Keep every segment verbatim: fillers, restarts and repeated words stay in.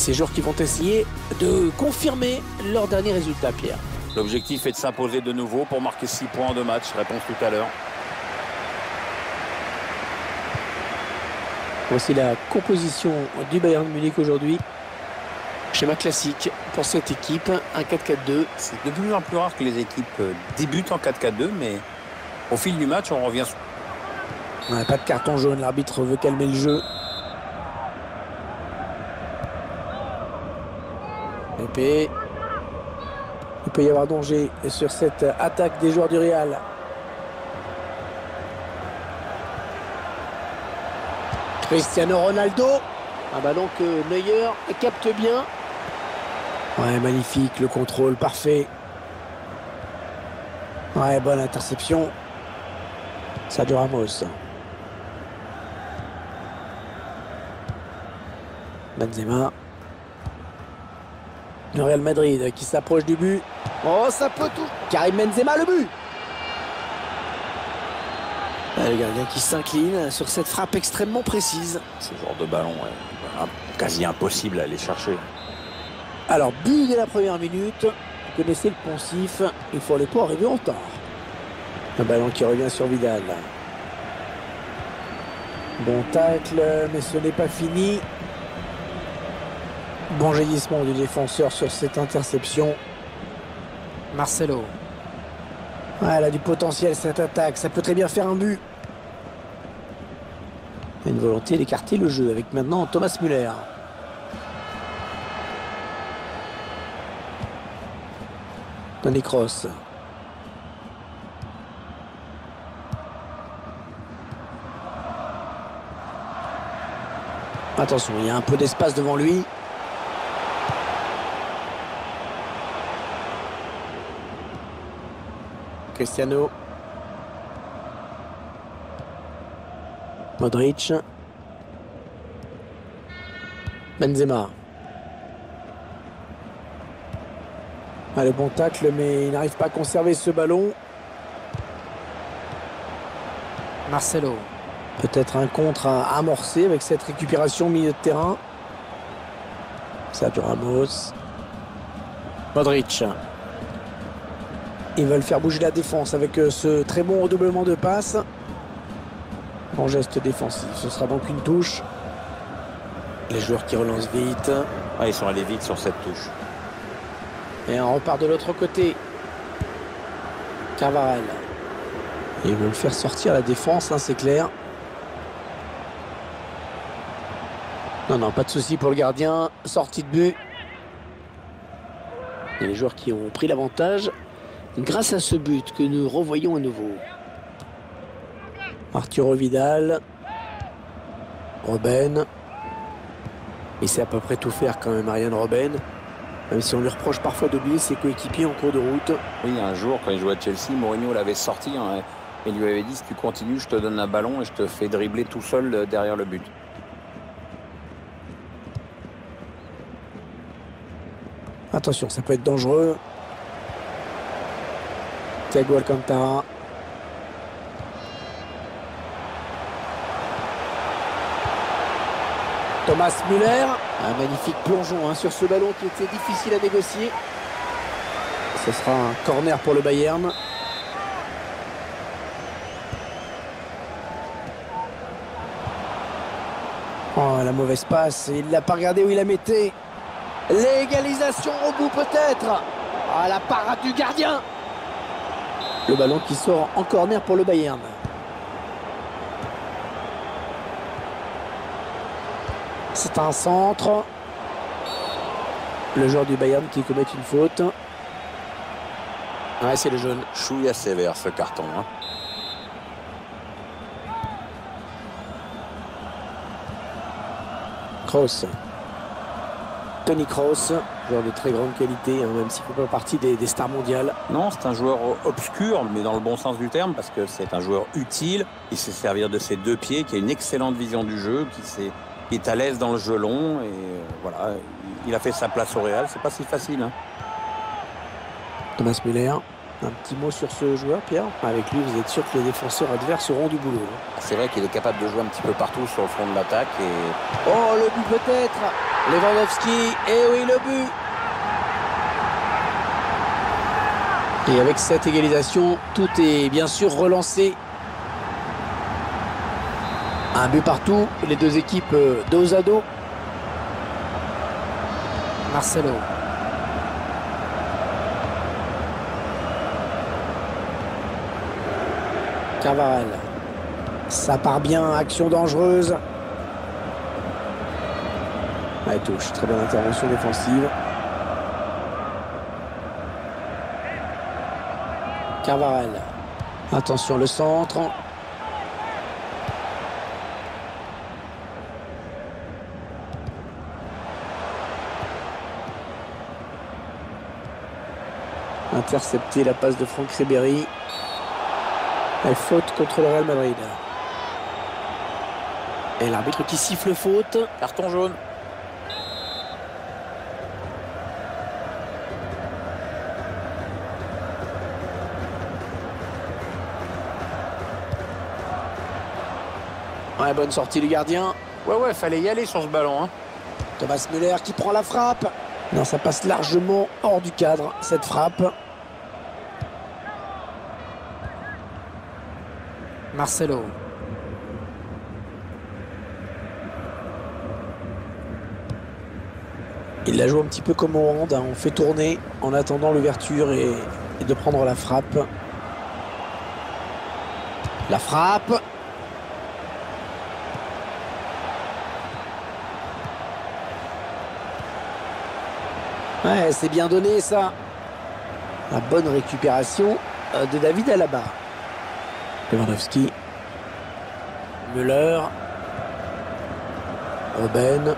ces joueurs qui vont essayer de confirmer leur dernier résultat, Pierre. L'objectif est de s'imposer de nouveau pour marquer six points en deux matchs. Réponse tout à l'heure. Voici la composition du Bayern Munich aujourd'hui. Schéma classique pour cette équipe, un quatre quatre deux. C'est de plus en plus rare que les équipes débutent en quatre quatre deux, mais au fil du match, on revient. On n'a pas de carton jaune, l'arbitre veut calmer le jeu. Épée. Il peut y avoir danger sur cette attaque des joueurs du Real. Cristiano Ronaldo. Un ballon que Neuer capte bien. Ouais, magnifique, le contrôle parfait. Ouais, bonne interception. Sergio Ramos. Benzema. Le Real Madrid qui s'approche du but. Oh, ça peut tout. Karim Benzema, le but. Le gardien qui s'incline sur cette frappe extrêmement précise. Ce genre de ballon, ouais, quasi impossible à aller chercher. Alors, but dès la première minute. Vous connaissez le poncif. Il faut aller pas arriver en retard. Un ballon qui revient sur Vidal. Bon tacle, mais ce n'est pas fini. Bon jaillissement du défenseur sur cette interception. Marcelo. Ouais, elle a du potentiel cette attaque. Ça peut très bien faire un but. Il y a une volonté d'écarter le jeu avec maintenant Thomas Müller. Toni Kroos. Attention, il y a un peu d'espace devant lui. Cristiano. Modric. Benzema. Ah, le bon tacle, mais il n'arrive pas à conserver ce ballon. Marcelo. Peut-être un contre à amorcer avec cette récupération au milieu de terrain. Sergio Ramos. Modric. Ils veulent faire bouger la défense avec ce très bon redoublement de passes. Bon geste défensif. Ce sera donc une touche. Les joueurs qui relancent vite. Ah, ils sont allés vite sur cette touche. Et on repart de l'autre côté. Carvajal. Ils veulent faire sortir la défense, hein, c'est clair. Non, non, pas de souci pour le gardien. Sortie de but. Et les joueurs qui ont pris l'avantage grâce à ce but que nous revoyons à nouveau. Arturo Vidal. Robben. Il sait à peu près tout faire quand même, Arjen Robben. Même si on lui reproche parfois d'oublier ses coéquipiers en cours de route. Oui, un jour, quand il jouait à Chelsea, Mourinho l'avait sorti hein, et lui avait dit, si tu continues, je te donne un ballon et je te fais dribbler tout seul derrière le but. Attention, ça peut être dangereux. Thiago Alcantara. Thomas Müller. Un magnifique plongeon hein, sur ce ballon qui était difficile à négocier. Ce sera un corner pour le Bayern. Oh, la mauvaise passe. Il ne l'a pas regardé où il la mettait. L'égalisation au bout peut-être. Ah, la parade du gardien. Le ballon qui sort en corner pour le Bayern. C'est un centre. Le joueur du Bayern qui commet une faute. Ouais, c'est le jaune. Chouïa sévère ce carton. Hein. Kroos. Toni Kroos, joueur de très grande qualité, hein, même s'il ne fait pas partie des, des stars mondiales. Non, c'est un joueur obscur, mais dans le bon sens du terme, parce que c'est un joueur utile. Il sait servir de ses deux pieds, qui a une excellente vision du jeu, qui, sait, qui est à l'aise dans le jeu long. Et euh, voilà, il a fait sa place au Real. C'est pas si facile. Hein. Thomas Müller. Un petit mot sur ce joueur, Pierre? Avec lui, vous êtes sûr que les défenseurs adverses auront du boulot. C'est vrai qu'il est capable de jouer un petit peu partout sur le front de l'attaque. Et... Oh, le but peut-être. Lewandowski, et oui, le but. Et avec cette égalisation, tout est bien sûr relancé. Un but partout, les deux équipes dos à dos. Marcelo. Carvajal. Ça part bien, action dangereuse. Ouais, touche, très bonne intervention défensive. Carvajal. Attention, le centre. Intercepté la passe de Franck Ribéry. Et faute contre le Real Madrid. Et l'arbitre qui siffle faute. Carton jaune. Ouais, bonne sortie du gardien. Ouais, ouais, fallait y aller sur ce ballon. Hein. Thomas Müller qui prend la frappe. Non, ça passe largement hors du cadre, cette frappe. Marcelo. Il la joue un petit peu comme au hand, hein. On fait tourner en attendant l'ouverture et, et de prendre la frappe. La frappe. Ouais, c'est bien donné ça. La bonne récupération de David Alaba. Lewandowski. Müller. Robben.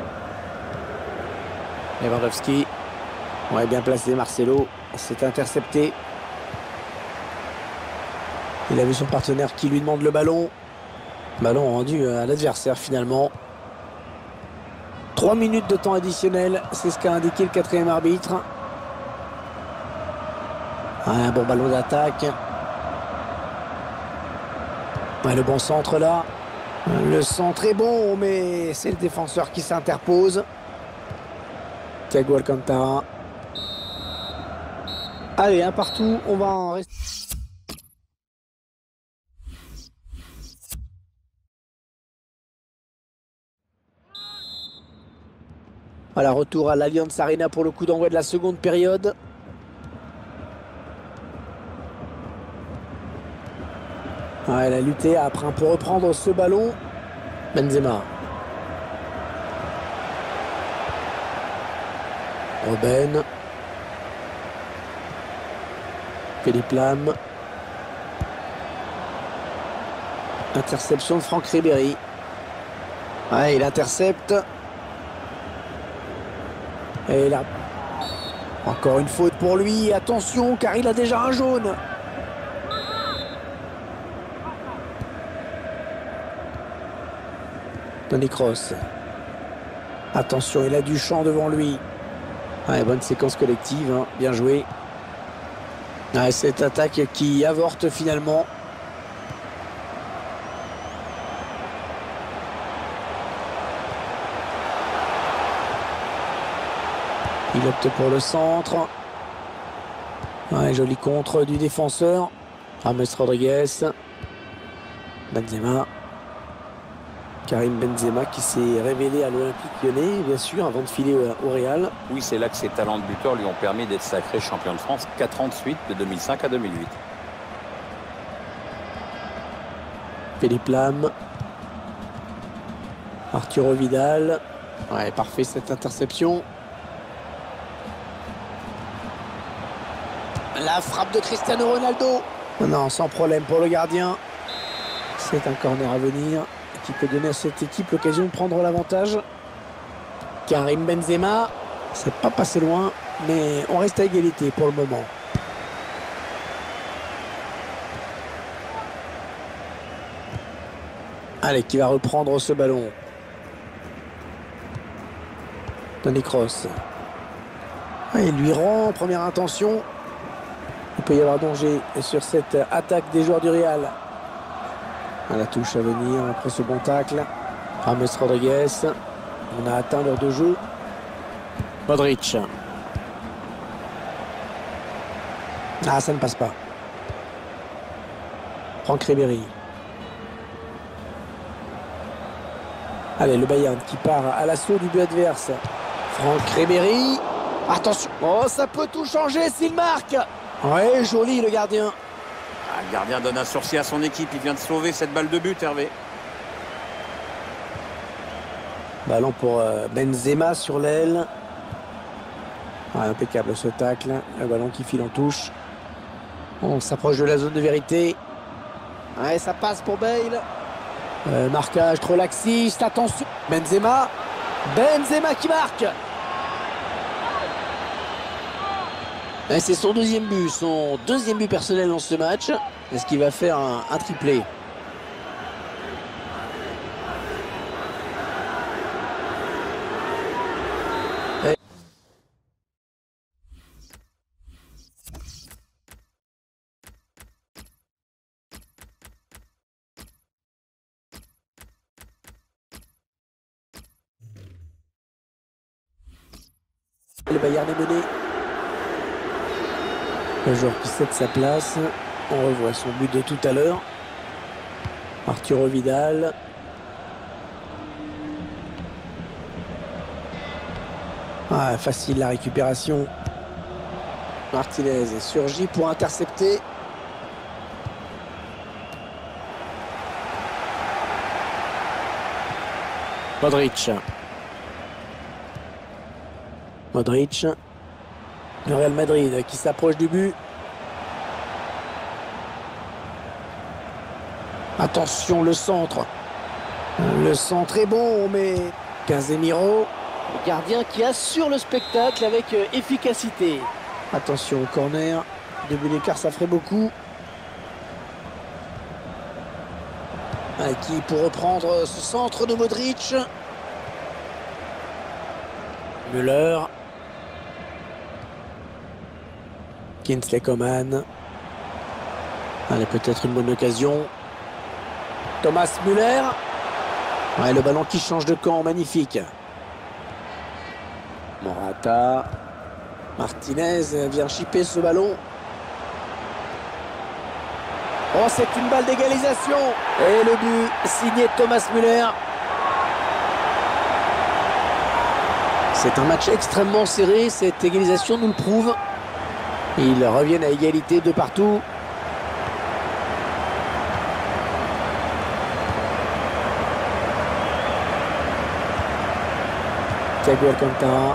Lewandowski. Ouais, bien placé Marcelo. C'est intercepté. Il a vu son partenaire qui lui demande le ballon. Ballon rendu à l'adversaire finalement. Trois minutes de temps additionnel, c'est ce qu'a indiqué le quatrième arbitre. Un bon ballon d'attaque. Ouais, le bon centre là. Le centre est bon, mais c'est le défenseur qui s'interpose. Thiago Alcantara. Allez, un partout, on va en rester. Voilà, retour à l'Allianz Arena pour le coup d'envoi de la seconde période. Ouais, elle a lutté après un peu reprendre ce ballon. Benzema. Robben. Philippe Lam. Interception de Franck Ribéry. Ouais, il intercepte. Et là, encore une faute pour lui. Attention, car il a déjà un jaune. Toni Kroos. Attention, il a du champ devant lui. Ouais, bonne séquence collective, hein. Bien joué. Ouais, cette attaque qui avorte finalement. Il opte pour le centre. Ouais, joli contre du défenseur. James Rodriguez. Benzema. Karim Benzema qui s'est révélé à l'Olympique Lyonnais, bien sûr, avant de filer au Real. Oui, c'est là que ses talents de buteur lui ont permis d'être sacré champion de France quatre ans de suite, de deux mille cinq à deux mille huit. Philippe Lam. Arturo Vidal. Ouais, parfait cette interception. La frappe de Cristiano Ronaldo. Non, sans problème pour le gardien. C'est un corner à venir qui peut donner à cette équipe l'occasion de prendre l'avantage. Karim Benzema. C'est pas passé loin, mais on reste à égalité pour le moment. Allez, qui va reprendre ce ballon? Toni Kroos. Il lui rend, première intention. Il peut y avoir danger sur cette attaque des joueurs du Real. À la touche à venir après ce bon tacle. James Rodriguez. On a atteint l'heure de jeu. Modric. Ah, ça ne passe pas. Franck Ribéry. Allez, le Bayern qui part à l'assaut du but adverse. Franck Ribéry. Attention. Oh, ça peut tout changer s'il marque. Ouais, joli le gardien. Ah, le gardien donne un sursis à son équipe. Il vient de sauver cette balle de but, Hervé. Ballon pour euh, Benzema sur l'aile. Ah, impeccable ce tacle. Le ballon qui file en touche. On s'approche de la zone de vérité. Ouais, ça passe pour Bale. Euh, marquage trop laxiste. Attention. Benzema. Benzema qui marque. C'est son deuxième but, son deuxième but personnel dans ce match. Est-ce qu'il va faire un, un triplé? Et... Le Bayern est mené. Le joueur qui cède sa place. On revoit son but de tout à l'heure. Arturo Vidal. Ah, facile la récupération. Martinez est surgi pour intercepter. Modric. Modric. Le Real Madrid qui s'approche du but. Attention, le centre. Le centre est bon, mais Casemiro, le gardien qui assure le spectacle avec efficacité. Attention au corner. Deux buts d'écart, ça ferait beaucoup. Qui pour reprendre ce centre de Modric. Müller. Kingsley Coman. Allez, peut-être une bonne occasion. Thomas Müller. Ouais, le ballon qui change de camp, magnifique. Morata. Martinez vient chipper ce ballon. Oh, c'est une balle d'égalisation. Et le but signé Thomas Müller. C'est un match extrêmement serré. Cette égalisation nous le prouve. Ils reviennent à égalité de partout. Thiago Alcantara.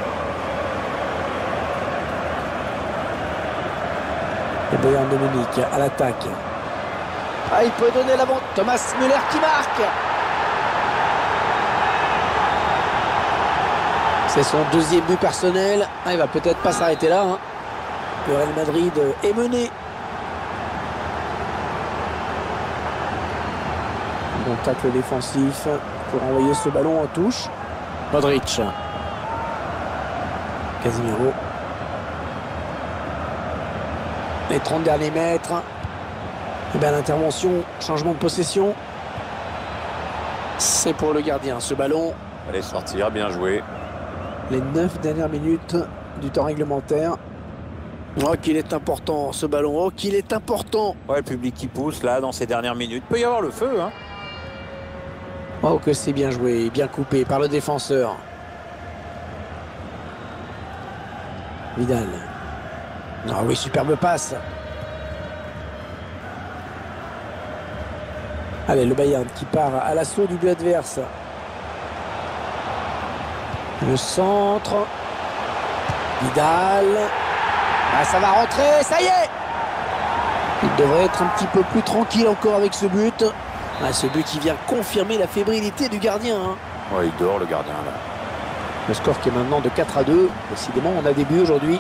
Le Bayern de Munich à l'attaque. Ah, il peut donner l'avant. Thomas Müller qui marque. C'est son deuxième but personnel. Ah, il va peut-être pas s'arrêter là. Hein. Le Real Madrid est mené. Bon tacle défensif pour envoyer ce ballon en touche. Modric. Casemiro. Les trente derniers mètres. Et bien l'intervention, changement de possession. C'est pour le gardien ce ballon. Allez sortir, bien joué. Les neuf dernières minutes du temps réglementaire. Oh qu'il est important ce ballon, oh qu'il est important. Ouais, le public qui pousse là dans ces dernières minutes. Il peut y avoir le feu, hein. Oh que c'est bien joué, bien coupé par le défenseur. Vidal. Ah oui, superbe passe. Allez, le Bayern qui part à l'assaut du but adverse. Le centre. Vidal. Ah, ça va rentrer, ça y est. Il devrait être un petit peu plus tranquille encore avec ce but. Ah, ce but qui vient confirmer la fébrilité du gardien. Hein. Ouais, il dort le gardien là. Le score qui est maintenant de quatre à deux. Décidément, on a des buts aujourd'hui.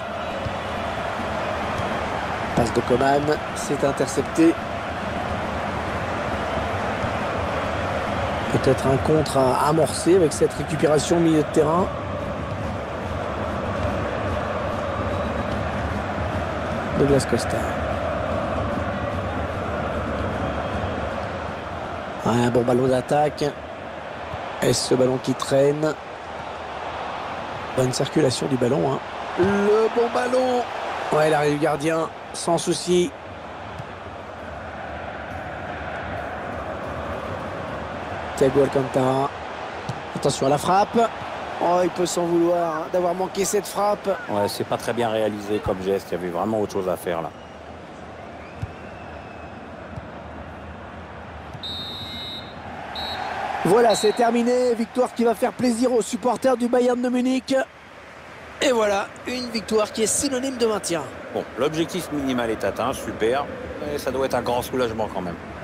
Passe de Coman, c'est intercepté. Peut-être un contre à amorcer avec cette récupération au milieu de terrain. Douglas Costa. Ouais, un bon ballon d'attaque. Est-ce ce ballon qui traîne? Bonne circulation du ballon. Hein. Le bon ballon. Ouais, l'arrêt du gardien, sans souci. Thiago Alcantara. Attention à la frappe. Oh, il peut s'en vouloir hein, d'avoir manqué cette frappe. Ouais, c'est pas très bien réalisé comme geste. Il y avait vraiment autre chose à faire là. Voilà, c'est terminé. Victoire qui va faire plaisir aux supporters du Bayern de Munich. Et voilà, une victoire qui est synonyme de maintien. Bon, l'objectif minimal est atteint, super. Mais ça doit être un grand soulagement quand même.